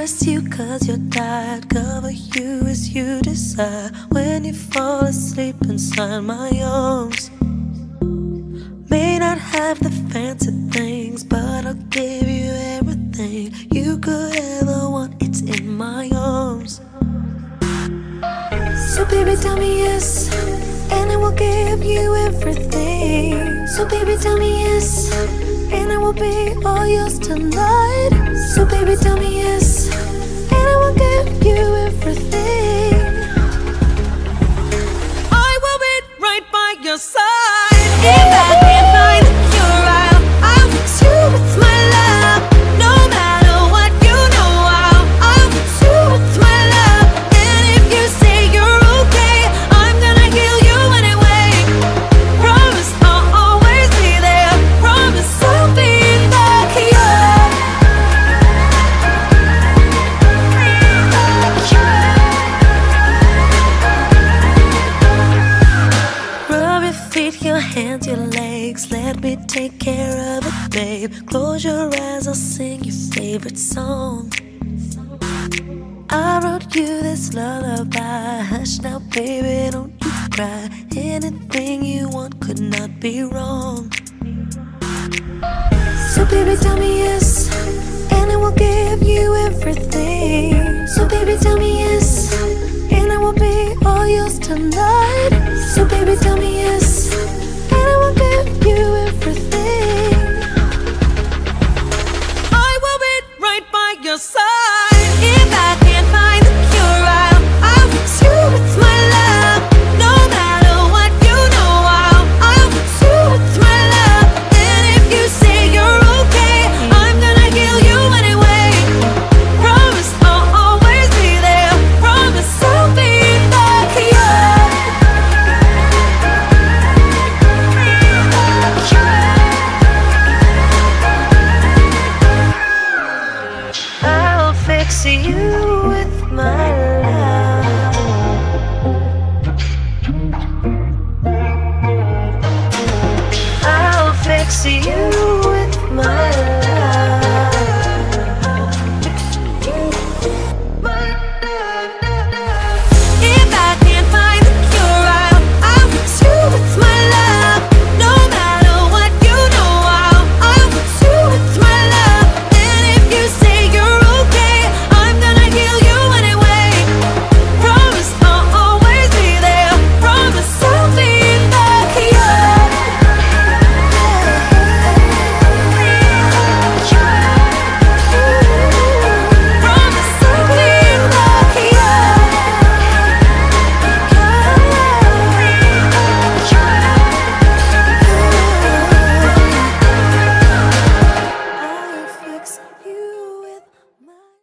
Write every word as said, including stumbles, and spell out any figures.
undress you cause you're tired, cover you as you desire. When you fall asleep inside my arms, may not have the fancy things, but I'll give you everything you could ever want. It's in my arms. So baby tell me yes, and I will give you everything. So baby tell me yes, and I will be all yours tonight. So baby tell me yes, and I will give you everything. I will be right by your side. If I can't find your eye, I'll fix you with my love. No matter what, you know I'll, I'll fix you with my love. And if you say you're okay, I'm gonna heal you anyway. Promise I'll always be there. Promise I'll be the cure. Rub your feet, your hands, your legs. Let me take care of it, babe. Close your eyes, I'll sing your favorite song. I wrote you this lullaby. Hush now, baby, don't you cry. Anything you want could not be wrong. So baby tell me yes, and I will give you everything. So baby tell me yes, and I will be all yours tonight. So baby tell me yes, and I will give you everything.